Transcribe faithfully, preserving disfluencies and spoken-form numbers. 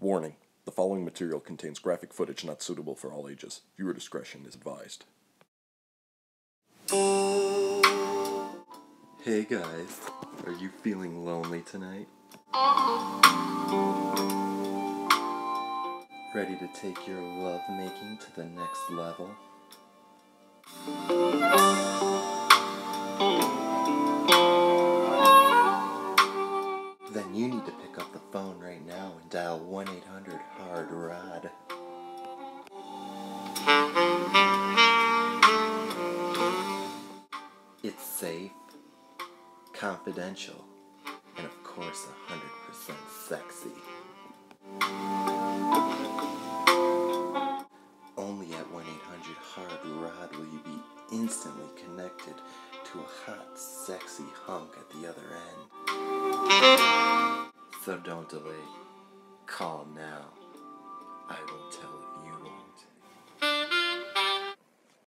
Warning: the following material contains graphic footage not suitable for all ages. Viewer discretion is advised. Hey guys, are you feeling lonely tonight? Ready to take your lovemaking to the next level? Then you need to pick up the phone right now and dial one eight hundred hard rod. It's safe, confidential, and of course one hundred percent sexy. Only at one eight hundred hard rod will you be instantly connected to a hot, sexy hunk at the other end. So don't delay. Call now. I will